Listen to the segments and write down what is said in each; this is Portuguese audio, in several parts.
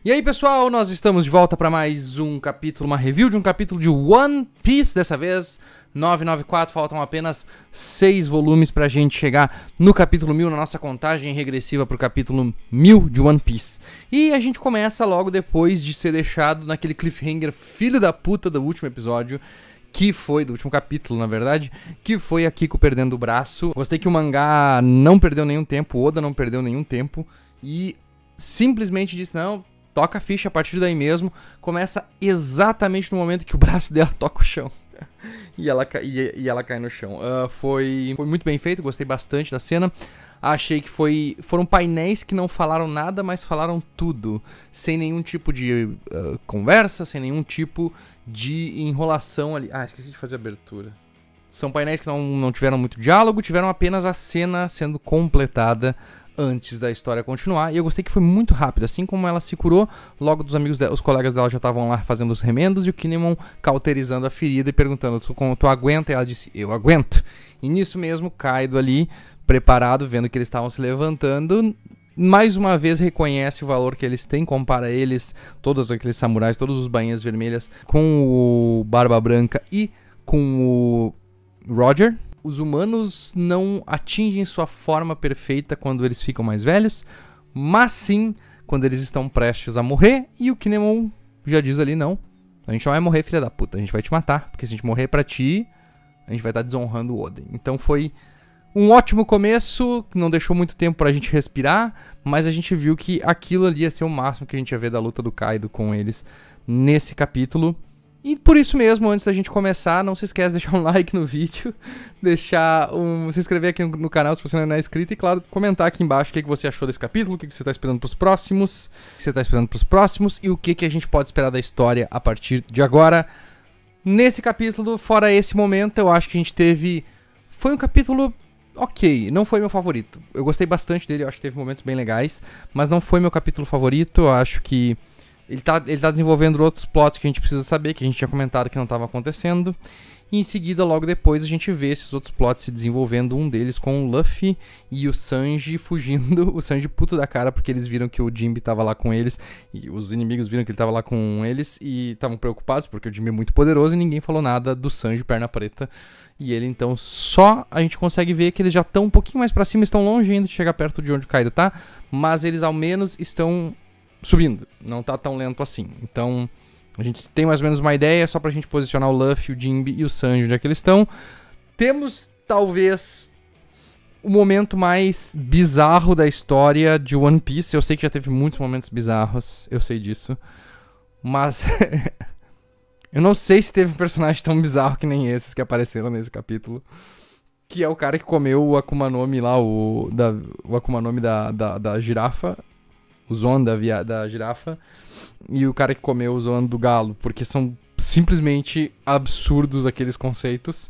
E aí pessoal, nós estamos de volta para mais um capítulo, uma review de um capítulo de One Piece, dessa vez 994, faltam apenas 6 volumes pra gente chegar no capítulo 1000, na nossa contagem regressiva pro capítulo 1000 de One Piece. E a gente começa logo depois de ser deixado naquele cliffhanger filho da puta do último episódio, que foi, do último capítulo na verdade, que foi a Kiko perdendo o braço. Gostei que o mangá não perdeu nenhum tempo, o Oda não perdeu nenhum tempo e simplesmente disse, não, toca a ficha a partir daí mesmo. Começa exatamente no momento que o braço dela toca o chão. E ela cai no chão. Foi muito bem feito, gostei bastante da cena. Achei que foram painéis que não falaram nada, mas falaram tudo. Sem nenhum tipo de conversa, sem nenhum tipo de enrolação ali. Ah, esqueci de fazer a abertura. São painéis que não tiveram muito diálogo, tiveram apenas a cena sendo completada antes da história continuar, e eu gostei que foi muito rápido, assim como ela se curou, logo dos amigos dela, os colegas dela já estavam lá fazendo os remendos, e o Kinemon cauterizando a ferida e perguntando, tu aguenta? E ela disse, eu aguento. E nisso mesmo, Kaido ali, preparado, vendo que eles estavam se levantando, mais uma vez reconhece o valor que eles têm, compara eles, todos aqueles samurais, todos os bainhas vermelhas, com o Barba Branca e com o Roger. Os humanos não atingem sua forma perfeita quando eles ficam mais velhos, mas sim quando eles estão prestes a morrer, e o Kinemon já diz ali, não, a gente não vai morrer, filha da puta, a gente vai te matar, porque se a gente morrer pra ti, a gente vai estar desonrando o Oden. Então foi um ótimo começo, não deixou muito tempo pra gente respirar, mas a gente viu que aquilo ali ia ser o máximo que a gente ia ver da luta do Kaido com eles nesse capítulo. E por isso mesmo, antes da gente começar, não se esquece de deixar um like no vídeo, se inscrever aqui no canal se você não é inscrito e, claro, comentar aqui embaixo o que você achou desse capítulo, o que você está esperando para os próximos, e o que a gente pode esperar da história a partir de agora. Nesse capítulo, fora esse momento, eu acho que a gente teve... Foi um capítulo ok, não foi meu favorito. Eu gostei bastante dele, eu acho que teve momentos bem legais, mas não foi meu capítulo favorito, eu acho que... Ele tá desenvolvendo outros plots que a gente precisa saber, que a gente tinha comentado que não estava acontecendo. E em seguida, logo depois, a gente vê esses outros plots se desenvolvendo. Um deles com o Luffy e o Sanji fugindo. O Sanji puto da cara porque eles viram que o Jinbe tava lá com eles. E os inimigos viram que ele tava lá com eles e estavam preocupados porque o Jinbe é muito poderoso e ninguém falou nada do Sanji perna preta. E ele então só a gente consegue ver que eles já estão um pouquinho mais pra cima, estão longe ainda de chegar perto de onde o Kaido tá. Mas eles ao menos estão subindo, não tá tão lento assim. Então, a gente tem mais ou menos uma ideia, só pra gente posicionar o Luffy, o Jinbe e o Sanji onde é que eles estão. Temos, talvez, o momento mais bizarro da história de One Piece. Eu sei que já teve muitos momentos bizarros, eu sei disso. Mas, eu não sei se teve um personagem tão bizarro que nem esses que apareceram nesse capítulo. Que é o cara que comeu o Akuma no Mi lá, o Akuma no Mi da girafa. O Zoan da girafa e o cara que comeu o Zoan do galo, porque são simplesmente absurdos aqueles conceitos.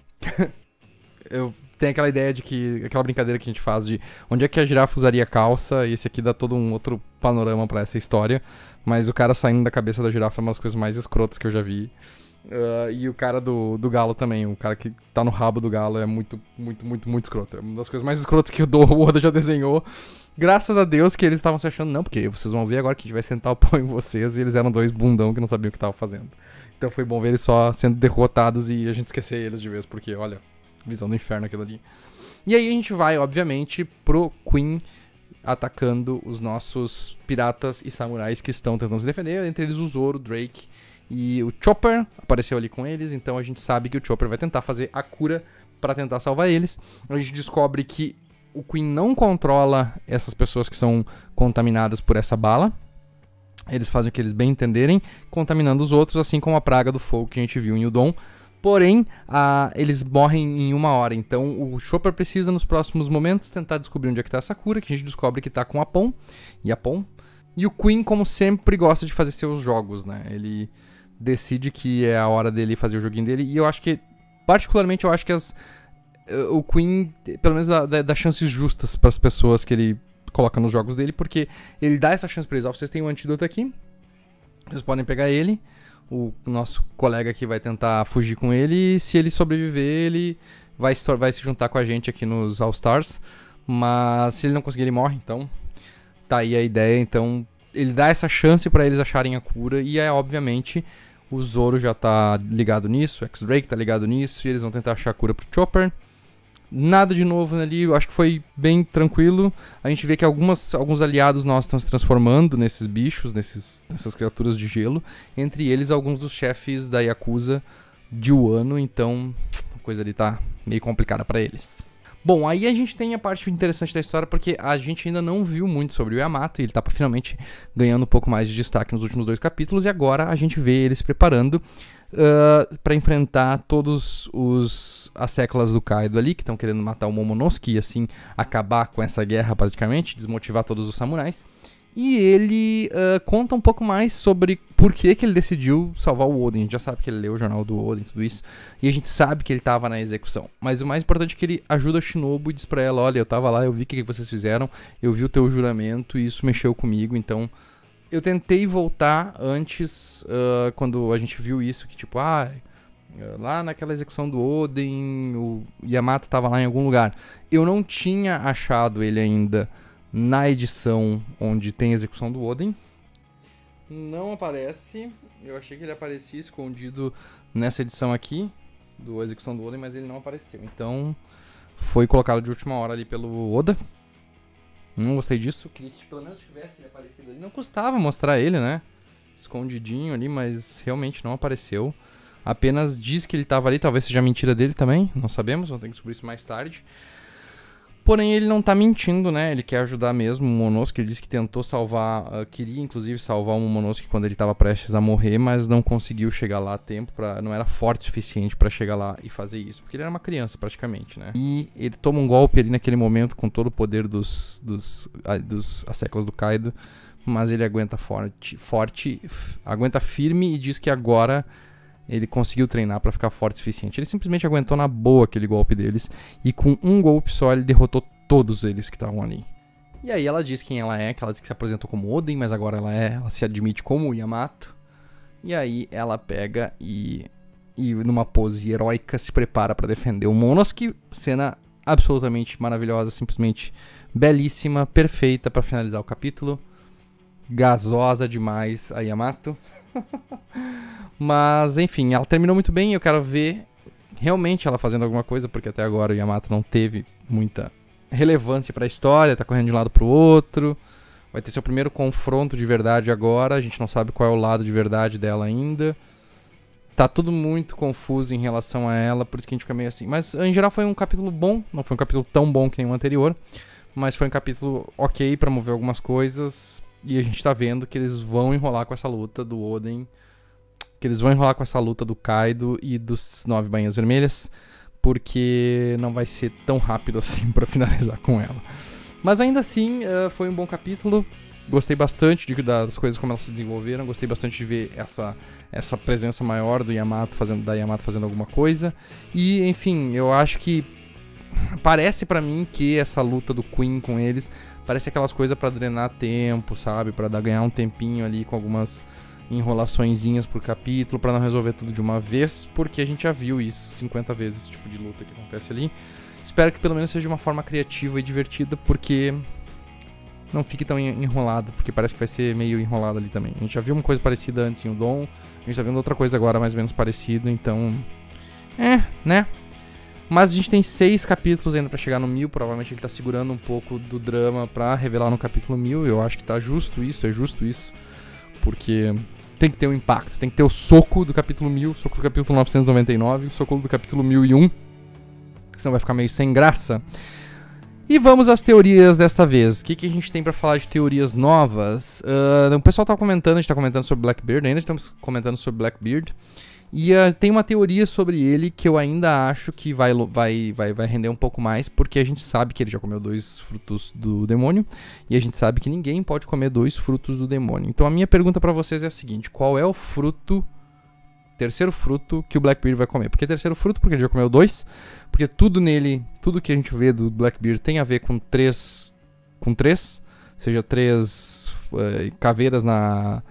Eu tenho aquela ideia de que, aquela brincadeira que a gente faz de onde é que a girafa usaria calça, e esse aqui dá todo um outro panorama pra essa história, mas o cara saindo da cabeça da girafa é uma das coisas mais escrotas que eu já vi. E o cara do galo também, o cara que tá no rabo do galo é muito escroto. É uma das coisas mais escrotas que o Oda já desenhou. Graças a Deus que eles estavam se achando, não, porque vocês vão ver agora que a gente vai sentar o pau em vocês, e eles eram dois bundão que não sabiam o que estavam fazendo. Então foi bom ver eles só sendo derrotados e a gente esquecer eles de vez, porque olha, visão do inferno aquilo ali. E aí a gente vai, obviamente, pro Queen atacando os nossos piratas e samurais que estão tentando se defender, entre eles o Zoro, o Drake e o Chopper apareceu ali com eles, então a gente sabe que o Chopper vai tentar fazer a cura pra tentar salvar eles. A gente descobre que o Queen não controla essas pessoas que são contaminadas por essa bala. Eles fazem o que eles bem entenderem, contaminando os outros, assim como a praga do fogo que a gente viu em Udon. Porém, eles morrem em 1 hora, então o Chopper precisa nos próximos momentos tentar descobrir onde é que tá essa cura, que a gente descobre que tá com a Pon e a Pon. E o Queen, como sempre, gosta de fazer seus jogos, né? Ele decide que é a hora dele fazer o joguinho dele, e eu acho que, particularmente, eu acho que o Queen, pelo menos, dá chances justas para as pessoas que ele coloca nos jogos dele, porque ele dá essa chance para eles. Ó, vocês têm um antídoto aqui, vocês podem pegar ele, o nosso colega aqui vai tentar fugir com ele, e se ele sobreviver, ele vai se juntar com a gente aqui nos All Stars, mas se ele não conseguir, ele morre, então tá aí a ideia. Então ele dá essa chance pra eles acharem a cura, e obviamente o Zoro já tá ligado nisso, o X-Drake tá ligado nisso, e eles vão tentar achar a cura pro Chopper. Nada de novo ali, eu acho que foi bem tranquilo. A gente vê que alguns aliados nossos estão se transformando nesses bichos, nessas criaturas de gelo. Entre eles, alguns dos chefes da Yakuza de Wano, então a coisa ali tá meio complicada pra eles. Bom, aí a gente tem a parte interessante da história, porque a gente ainda não viu muito sobre o Yamato, e ele tá finalmente ganhando um pouco mais de destaque nos últimos 2 capítulos, e agora a gente vê ele se preparando pra enfrentar todos as séculas do Kaido ali, que estão querendo matar o Momonosuke, e assim acabar com essa guerra praticamente, desmotivar todos os samurais. E ele conta um pouco mais sobre por que ele decidiu salvar o Oden. A gente já sabe que ele leu o jornal do Oden e tudo isso, e a gente sabe que ele estava na execução. Mas o mais importante é que ele ajuda a Shinobu e diz pra ela: olha, eu tava lá, eu vi o que vocês fizeram, eu vi o teu juramento e isso mexeu comigo, então eu tentei voltar antes, quando a gente viu isso, que tipo, lá naquela execução do Oden, o Yamato tava lá em algum lugar. Eu não tinha achado ele ainda na edição onde tem a execução do Oden. Não aparece. Eu achei que ele aparecia escondido nessa edição aqui, do execução do Oden, mas ele não apareceu. Então, foi colocado de última hora ali pelo Oda. Não gostei disso. Queria que pelo menos tivesse ele aparecido ali. Não custava mostrar ele, né? Escondidinho ali, mas realmente não apareceu. Apenas diz que ele estava ali. Talvez seja mentira dele também. Não sabemos, vamos ter que descobrir isso mais tarde. Porém, ele não tá mentindo, né? Ele quer ajudar mesmo o Momonosuke. Ele disse que tentou salvar, queria inclusive salvar o Momonosuke quando ele tava prestes a morrer, mas não conseguiu chegar lá a tempo, não era forte o suficiente pra chegar lá e fazer isso, porque ele era uma criança praticamente, né? E ele toma um golpe ali naquele momento com todo o poder das séculas do Kaido, mas ele aguenta forte, aguenta firme e diz que agora ele conseguiu treinar pra ficar forte o suficiente. Ele simplesmente aguentou na boa aquele golpe deles, e com um golpe só ele derrotou todos eles que estavam ali. E aí ela diz quem ela é, que ela diz que se apresentou como Oden, mas agora ela se admite como Yamato. E aí ela pega e numa pose heróica se prepara pra defender o Momonosuke. Cena absolutamente maravilhosa, simplesmente belíssima, perfeita pra finalizar o capítulo. Gasosa demais a Yamato. Mas, enfim, ela terminou muito bem. Eu quero ver realmente ela fazendo alguma coisa, porque até agora o Yamato não teve muita relevância pra história, tá correndo de um lado pro outro. Vai ter seu primeiro confronto de verdade agora. A gente não sabe qual é o lado de verdade dela ainda. Tá tudo muito confuso em relação a ela, por isso que a gente fica meio assim. Mas, em geral, foi um capítulo bom. Não foi um capítulo tão bom que nem o anterior, mas foi um capítulo ok pra mover algumas coisas. E a gente tá vendo que eles vão enrolar com essa luta do Oden, que eles vão enrolar com essa luta do Kaido e dos 9 bainhas vermelhas, porque não vai ser tão rápido assim pra finalizar com ela. Mas ainda assim, foi um bom capítulo. Gostei bastante das coisas como elas se desenvolveram. Gostei bastante de ver essa presença maior da Yamato fazendo alguma coisa. E, enfim, eu acho que parece pra mim que essa luta do Queen com eles parece aquelas coisas pra drenar tempo, sabe? Pra ganhar um tempinho ali com algumas enrolaçõezinhas por capítulo, pra não resolver tudo de uma vez, porque a gente já viu isso 50 vezes, esse tipo de luta que acontece ali. Espero que pelo menos seja de uma forma criativa e divertida, porque não fique tão enrolado, porque parece que vai ser meio enrolado ali também. A gente já viu uma coisa parecida antes em Udon, a gente tá vendo outra coisa agora mais ou menos parecida, então... né? Mas a gente tem 6 capítulos ainda pra chegar no 1000, provavelmente ele tá segurando um pouco do drama pra revelar no capítulo 1000, eu acho que tá justo isso, porque tem que ter um impacto, tem que ter o soco do capítulo 1000, o soco do capítulo 999, o soco do capítulo 1001, senão vai ficar meio sem graça. E vamos às teorias desta vez. O que a gente tem pra falar de teorias novas? O pessoal tá comentando, a gente tá comentando sobre Blackbeard, ainda estamos comentando sobre Blackbeard. E tem uma teoria sobre ele que eu ainda acho que vai render um pouco mais, porque a gente sabe que ele já comeu 2 frutos do demônio, e a gente sabe que ninguém pode comer 2 frutos do demônio. Então a minha pergunta pra vocês é a seguinte: qual é o terceiro fruto que o Blackbeard vai comer? Por que terceiro fruto? Porque ele já comeu 2, porque tudo nele, tudo que a gente vê do Blackbeard tem a ver com 3, seja 3 caveiras na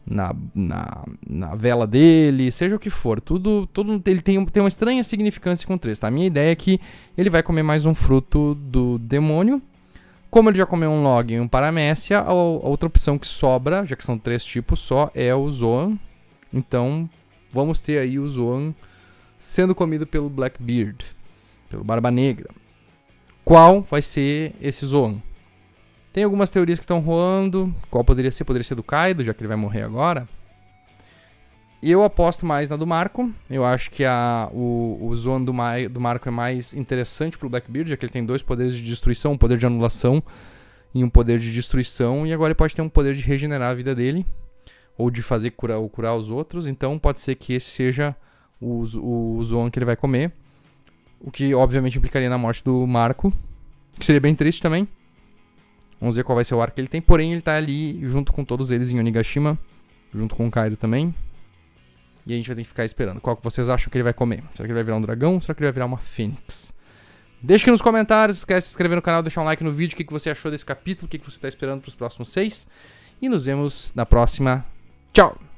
vela dele, seja o que for, tudo ele tem uma estranha significância com 3, tá? A minha ideia é que ele vai comer mais um fruto do demônio, Como ele já comeu um Log e um Paramécia, a outra opção que sobra, já que são 3 tipos só, é o Zoan. Então, vamos ter aí o Zoan sendo comido pelo Blackbeard, pelo Barba Negra. Qual vai ser esse Zoan? Tem algumas teorias que estão rolando. Qual poderia ser? Poderia ser do Kaido, já que ele vai morrer agora. E eu aposto mais na do Marco. Eu acho que o Zoan do Marco é mais interessante pro Blackbeard, já que ele tem 2 poderes de destruição, um poder de anulação e um poder de destruição. E agora ele pode ter um poder de regenerar a vida dele, ou de fazer curar os outros. Então pode ser que esse seja o Zoan que ele vai comer. O que obviamente implicaria na morte do Marco, que seria bem triste também. Vamos ver qual vai ser o arco que ele tem. Porém, ele tá ali junto com todos eles em Onigashima, junto com o Kaido também. E a gente vai ter que ficar esperando. Qual que vocês acham que ele vai comer? Será que ele vai virar um dragão ou será que ele vai virar uma fênix? Deixa aqui nos comentários, esquece de se inscrever no canal, deixar um like no vídeo, o que você achou desse capítulo, o que você está esperando para os próximos 6. E nos vemos na próxima. Tchau!